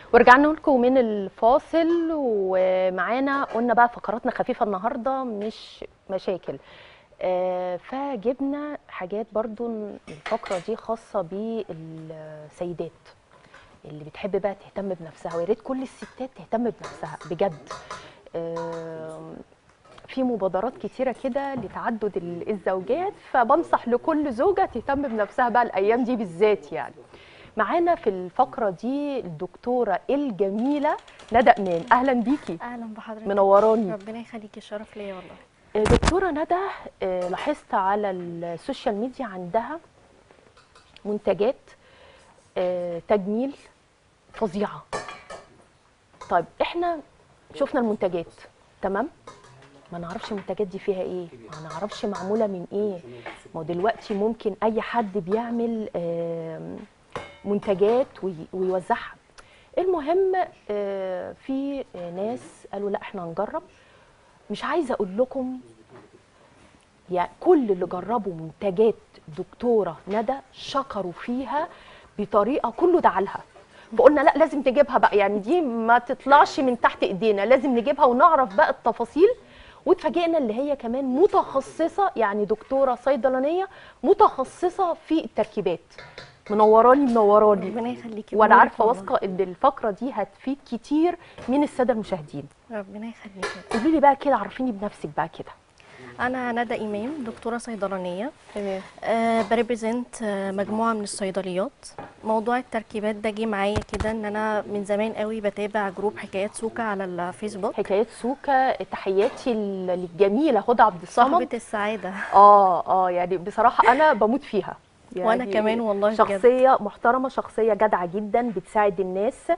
ورجعنا لكم من الفاصل، ومعانا قلنا بقى فقراتنا خفيفة النهاردة مش مشاكل. فجبنا حاجات برضو. الفقرة دي خاصة بالسيدات اللي بتحب بقى تهتم بنفسها، ويا ريت كل الستات تهتم بنفسها بجد. في مبادرات كتيرة كده لتعدد الزوجات، فبنصح لكل زوجة تهتم بنفسها بقى الأيام دي بالذات يعني. معانا في الفقرة دي الدكتورة الجميلة ندى إمام. أهلا بيكي. اهلا بحضرتك، منوراني. ربنا يخليكي، الشرف ليا والله. دكتورة ندى، لاحظت على السوشيال ميديا عندها منتجات تجميل فظيعة. طيب احنا شفنا المنتجات، تمام، ما نعرفش المنتجات دي فيها ايه، ما نعرفش معمولة من ايه. ما هو دلوقتي ممكن اي حد بيعمل منتجات ويوزعها. المهم في ناس قالوا لا احنا هنجرب. مش عايزه اقول لكم يعني كل اللي جربوا منتجات دكتوره ندى شكروا فيها بطريقه كله دعا لها. فقلنا لا لازم نجيبها بقى، يعني دي ما تطلعش من تحت ايدينا، لازم نجيبها ونعرف بقى التفاصيل. واتفاجئنا اللي هي كمان متخصصه، يعني دكتوره صيدلانيه متخصصه في التركيبات. منوراني منوراني. ربنا يخليكي، وانا بنورك عارفه والله. واثقه ان الفقره دي هتفيد كتير من الساده المشاهدين. ربنا يخليكي. قولي لي بقى كده، عرفيني بنفسك بقى كده. انا ندى امام، دكتوره صيدلانيه. تمام. بريبريزنت مجموعه من الصيدليات. موضوع التركيبات ده جه معايا كده، ان انا من زمان قوي بتابع جروب حكايات سوكا على الفيسبوك. حكايات سوكا، تحياتي للجميله هدى عبد الصمد، صاحبه السعاده. يعني بصراحه انا بموت فيها. يعني وانا كمان والله بجد. شخصيه محترمه، شخصيه جدعه جدا، بتساعد الناس.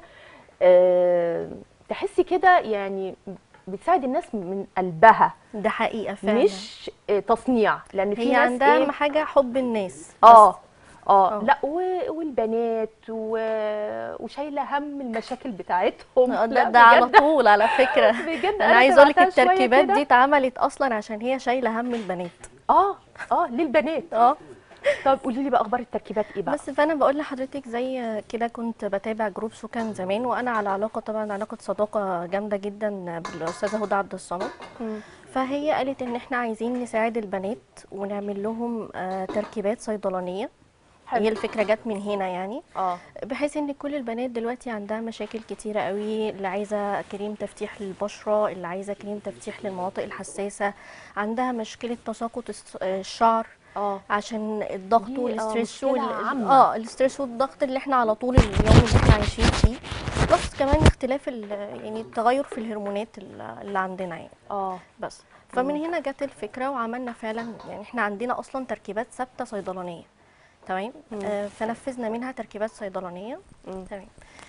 تحسي كده يعني بتساعد الناس من قلبها، ده حقيقه فعلا. مش تصنيع، لان في هي ناس عندها ايه. اهم حاجه حب الناس. لا والبنات وشايله هم المشاكل بتاعتهم. لا ده على بجد. طول على فكره. بجد انا عايزه اقول لك تبعتها شوية التركيبات كده. دي اتعملت اصلا عشان هي شايله هم البنات. للبنات. طب قولي لي بقى اخبار التركيبات ايه بقى. بس فانا بقول لحضرتك زي كده، كنت بتابع جروب سوكا من زمان، وانا على علاقه، طبعا علاقه صداقه جامده جدا بالاستاذه هدى عبد الصمد. فهي قالت ان احنا عايزين نساعد البنات ونعمل لهم تركيبات صيدلانيه. حلو. هي الفكره جت من هنا يعني. اه بحيث ان كل البنات دلوقتي عندها مشاكل كتيره قوي، اللي عايزه كريم تفتيح للبشره، اللي عايزه كريم تفتيح للمناطق الحساسه، عندها مشكله تساقط الشعر. عشان الضغط والستريس الستريس والضغط اللي احنا على طول اليوم اللي احنا عايشين فيه، بلس كمان اختلاف يعني التغير في الهرمونات اللي عندنا يعني. بس فمن هنا جت الفكره، وعملنا فعلا يعني احنا عندنا اصلا تركيبات ثابته صيدلانيه. تمام. فنفذنا منها تركيبات صيدلانيه. تمام.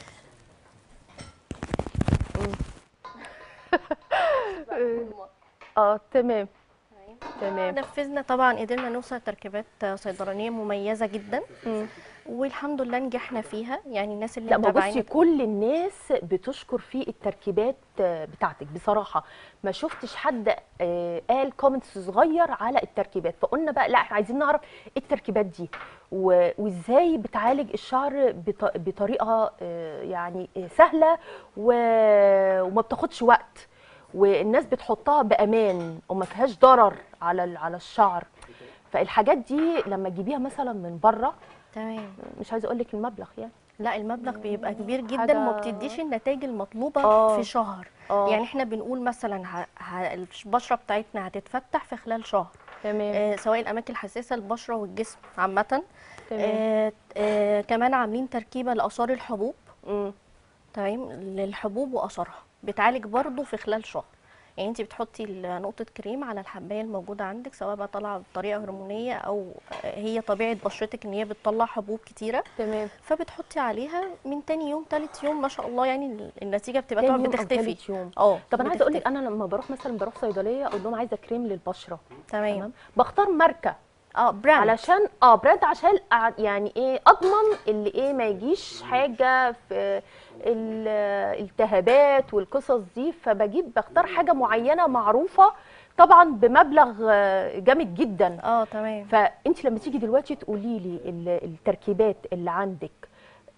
تمام. تمام. نفذنا طبعا، قدرنا نوصل تركيبات صيدلانيه مميزه جدا. والحمد لله نجحنا فيها، يعني الناس اللي لا ما بصي، متابعين. كل الناس بتشكر في التركيبات بتاعتك بصراحه. ما شفتش حد قال كومنتس صغير على التركيبات. فقلنا بقى لا احنا عايزين نعرف التركيبات دي وازاي بتعالج الشعر بطريقه يعني سهله وما بتاخدش وقت، والناس بتحطها بامان وما فيهاش ضرر على الشعر. فالحاجات دي لما تجيبيها مثلا من بره، تمام، مش عايزه اقول لك المبلغ يعني. لا المبلغ بيبقى كبير جدا وما بتديش النتائج المطلوبه في شهر. يعني احنا بنقول مثلا البشره بتاعتنا هتتفتح في خلال شهر. تمام. سواء الاماكن الحساسه، البشره والجسم عامه. تمام. كمان عاملين تركيبه لاثار الحبوب. تمام، للحبوب واثارها بتعالج برضو في خلال شهر. يعني انت بتحطي نقطه كريم على الحبايه الموجوده عندك، سواء بقى طالعه بطريقه هرمونيه او هي طبيعه بشرتك ان هي بتطلع حبوب كتيره. تمام. فبتحطي عليها من تاني يوم تالت يوم، ما شاء الله يعني النتيجه بتبقى طبعا بتختفي. طب انا عايزه اقول لك، انا لما بروح صيدليه اقول لهم عايزه كريم للبشره. تمام. بختار ماركه براند، علشان براند، عشان يعني ايه اضمن اللي ايه ما يجيش حاجه في الالتهابات والقصص دي. بختار حاجه معينه معروفه طبعا بمبلغ جامد جدا. تمام. فانت لما تيجي دلوقتي تقولي لي التركيبات اللي عندك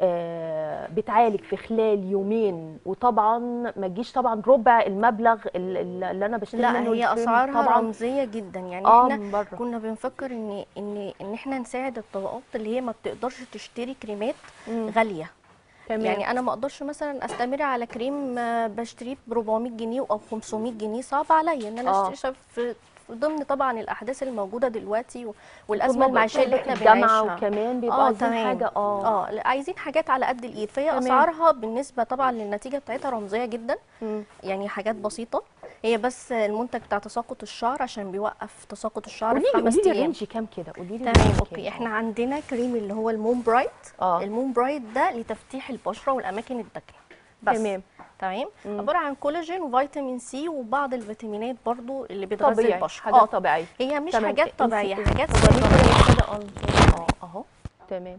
بتعالج في خلال يومين، وطبعا ما تجيش طبعا ربع المبلغ اللي انا بشتري لا منه هي الكريم اسعارها طبعا. رمزيه جدا، يعني احنا من بره. كنا بنفكر ان احنا نساعد الطبقات اللي هي ما بتقدرش تشتري كريمات غاليه. تمام. يعني انا ما اقدرش مثلا استمر على كريم بشتريه ب 400 جنيه او 500 جنيه، صعب عليا ان انا اشتري في ضمن طبعا الاحداث الموجوده دلوقتي والازمه المعيشيه اللي احنا الجامعه بنعيشها. وكمان بيبقوا عايزين تمام. حاجه لا، عايزين حاجات على قد الايد، فهي تمام. اسعارها بالنسبه طبعا للنتيجه بتاعتها رمزيه جدا. يعني حاجات بسيطه، هي بس المنتج بتاع تساقط الشعر عشان بيوقف تساقط الشعر في 5 قولي لي ايام. رينج كام كده، قولي لي تمام اوكي. احنا عندنا كريم اللي هو المون برايت. المون برايت ده لتفتيح البشره والاماكن الداكنه بس. تمام. عباره عن كولاجين وفيتامين سي وبعض الفيتامينات برضو اللي بتغذي البشره. حاجات طبيعيه. هي مش حاجات طبيعيه، حاجات صيدليه كده. اهو تمام.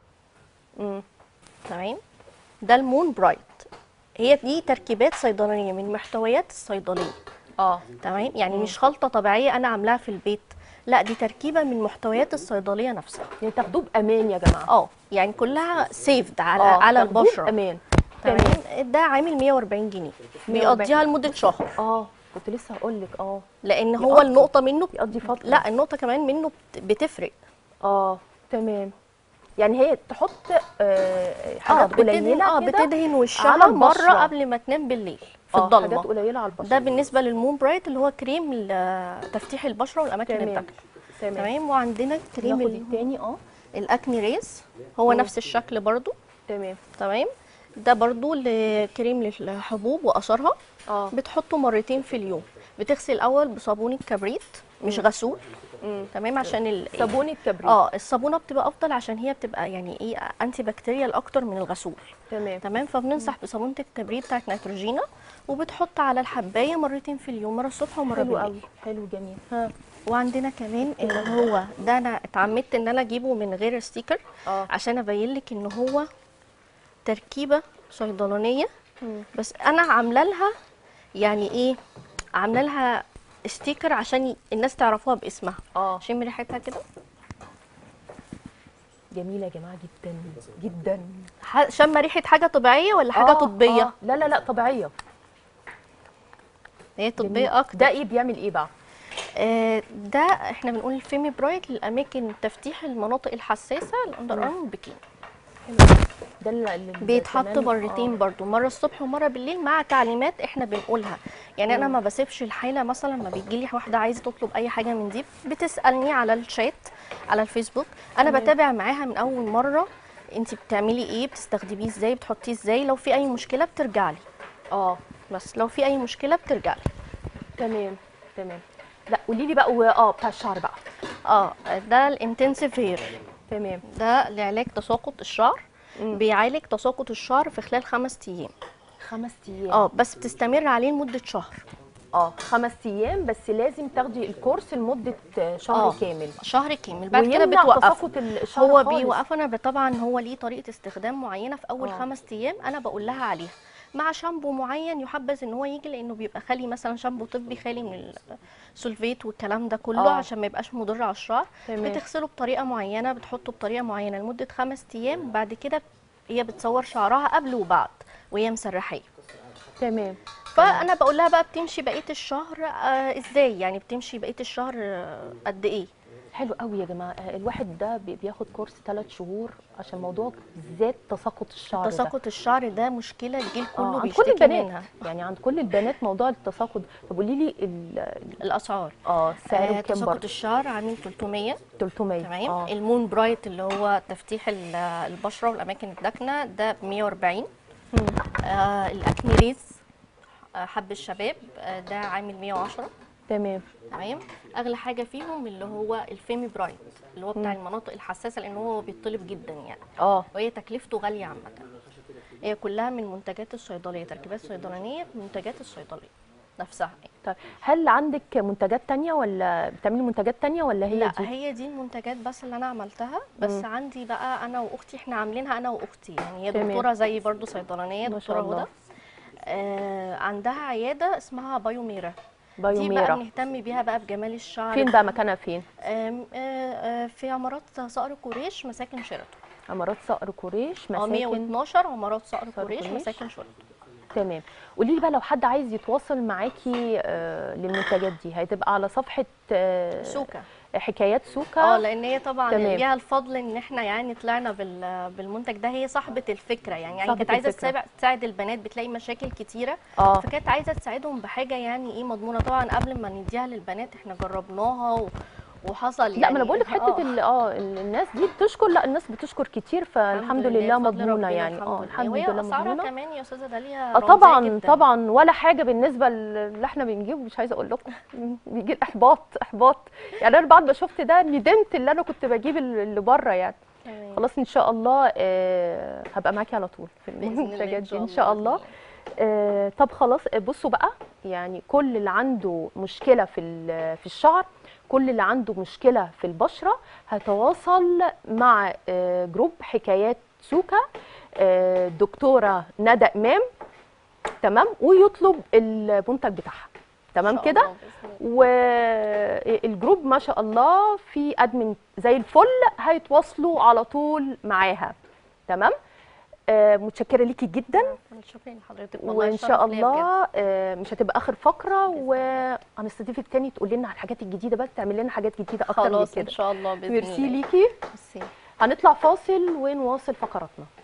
تمام. ده المون برايت، هي دي تركيبات صيدلانيه من محتويات الصيدليه. تمام. يعني مش خلطه طبيعيه انا عاملاها في البيت، لا دي تركيبه من محتويات الصيدليه نفسها. يعني تاخدوه بامان يا جماعه. يعني كلها سيفد على البشره. امان. تمام. ده عامل 140 جنيه بيقضيها لمده شهر. كنت لسه هقول لك لان هو النقطه منه بيقضي فتره. لا النقطه كمان منه بتفرق. تمام. يعني هي تحط حاجات قليله كده بتدهن وشها مره قبل ما تنام بالليل في الضلمه. حاجات قليله على البشره. ده بالنسبه للمون برايت اللي هو كريم لتفتيح البشره والاماكن الداكنه. تمام. وعندنا كريم الثاني الاكني ريز، هو نفس الشكل برضو. تمام. ده برضو كريم للحبوب واثارها. بتحطه مرتين في اليوم. بتغسل الاول بصابون الكبريت مش غسول. تمام. عشان صابون الكبريت الصابونه بتبقى افضل عشان هي بتبقى يعني ايه انتي بكتيريال اكتر من الغسول. تمام. فبننصح بصابونه الكبريت بتاعت نيتروجينا، وبتحط على الحبايه مرتين في اليوم، مره الصبح ومره بالليل. حلو قوي. حلو جميل. وعندنا كمان اللي هو ده انا اتعمدت ان انا اجيبه من غير ستيكر عشان ابين لك ان هو تركيبه صيدلانيه. بس انا عامله لها يعني ايه، عامله لها ستيكر عشان الناس تعرفوها باسمها. شم ريحتها كده. جميله يا جماعه جدا جدا. شم ريحه حاجه طبيعيه ولا حاجه طبيه؟ لا طبيعيه. هي طبيه اكتر. ده ايه بيعمل ايه بقى؟ ده احنا بنقول الفيمي برايت للاماكن تفتيح المناطق الحساسه، الاندر ارم والبكين. ده اللي بيتحط مرتين برضو، مره الصبح ومره بالليل، مع تعليمات احنا بنقولها. يعني انا ما بسيبش الحاله مثلا ما بيجي لي واحده عايزه تطلب اي حاجه من دي بتسالني على الشات على الفيسبوك، انا بتابع معاها من اول مره انت بتعملي ايه، بتستخدميه ازاي، بتحطيه ازاي، لو في اي مشكله بترجع لي. بس لو في اي مشكله بترجع لي. تمام. لا قولي لي بقى بتاع الشعر بقى. ده الانتنسيف هير. تمام. ده لعلاج تساقط الشعر. بيعالج تساقط الشعر في خلال 5 ايام. 5 ايام؟ بس بتستمر عليه لمده شهر. 5 ايام بس لازم تاخدي الكورس لمده شهر كامل. شهر كامل. بعد كده بتوقفه. تساقط الشعر هو خالص. بيوقفه. طبعا هو ليه طريقه استخدام معينه في اول 5 ايام انا بقول لها عليها، مع شامبو معين يحبذ ان هو يجي، لانه بيبقى خالي مثلا شامبو طبي خالي من السولفيت والكلام ده كله عشان ما يبقاش مضر على الشعر. بتغسله بطريقه معينه، بتحطه بطريقه معينه لمده 5 ايام، وبعد كده هي بتصور شعرها قبل وبعد وهي مسرحيه. تمام. فانا بقول لها بقى بتمشي بقيه الشهر ازاي، يعني بتمشي بقيه الشهر قد ايه. حلو قوي يا جماعه. الواحد ده بياخد كورس 3 شهور عشان موضوع بالذات تساقط الشعر. تساقط الشعر ده مشكله الجيل كله عند بيشتكي كل البنات منها. يعني عند كل البنات موضوع التساقط. طب قولي لي الاسعار. سعره كام؟ تساقط الشعر عامل 300. تمام. المون برايت اللي هو تفتيح البشره والاماكن الداكنه ده ب 140. الاكني ريز حب الشباب ده عامل 110. تمام. اغلى حاجه فيهم اللي هو الفيمي برايت اللي هو بتاع المناطق الحساسه، لان هو بيطلب جدا يعني. وهي تكلفته غاليه عامه. هي كلها من منتجات الصيدليه، تركيبات صيدلانيه في منتجات الصيدليه نفسها. طيب هل عندك منتجات تانية ولا بتعملي منتجات تانية ولا هي لا دي؟ هي دي المنتجات بس اللي انا عملتها. بس عندي بقى انا واختي، احنا عاملينها انا واختي، يعني هي دكتوره زي برضو صيدلانيه، دكتوره هدى. عندها عياده اسمها بايوميرا. دي بقى بنهتم بيها بقى بجمال الشعر. فين بقى مكانها فين؟ في عمارات صقر قريش مساكن شيراتون. عمارات صقر قريش، مساكن 112 عمارات صقر قريش، قريش. مساكن شرطه. تمام. قولي لي بقى لو حد عايز يتواصل معاكي للمنتجات دي، هتبقى على صفحه سوكا. حكايات سوكا. لان هي طبعا تمام. ليها الفضل ان احنا يعني طلعنا بالمنتج ده. هي صاحبه الفكره يعني صاحبة كانت عايزه الفكرة. تساعد البنات، بتلاقي مشاكل كتيره. فكانت عايزه تساعدهم بحاجه يعني ايه مضمونه. طبعا قبل ما نديها للبنات احنا جربناها وحصل يعني. لا، ما انا بقول لك حته الناس دي بتشكر، لا الناس بتشكر كتير، فالحمد لله مضمونه يعني. الحمد وهي لله اسعارها مضمونه كمان يا استاذه داليا رمزيه طبعا جدا. طبعا، ولا حاجه بالنسبه اللي احنا بنجيبه. مش عايزه اقول لكم بيجي الاحباط يعني. انا بعد ما شفت ده ندمت اللي انا كنت بجيب اللي بره يعني. خلاص ان شاء الله هبقى معاكي على طول في المنتجات دي ان شاء الله. طب خلاص، بصوا بقى، يعني كل اللي عنده مشكله في الشعر، كل اللي عنده مشكله في البشره، هتواصل مع جروب حكايات سوكا، دكتوره ندى امام، تمام، ويطلب المنتج بتاعها، تمام كده. والجروب ما شاء الله في ادمن زي الفل، هيتواصلوا على طول معاها، تمام. متشكره ليكي جدا. شكرا لحضرتك وان شاء الله مش هتبقى اخر فقره، وهنستضيفك تاني تقول لنا على الحاجات الجديده بقى، تعمل لنا حاجات جديده اكتر من كده. خلاص ان شاء الله باذن الله. ميرسي ليكي. هنطلع فاصل ونواصل فقراتنا.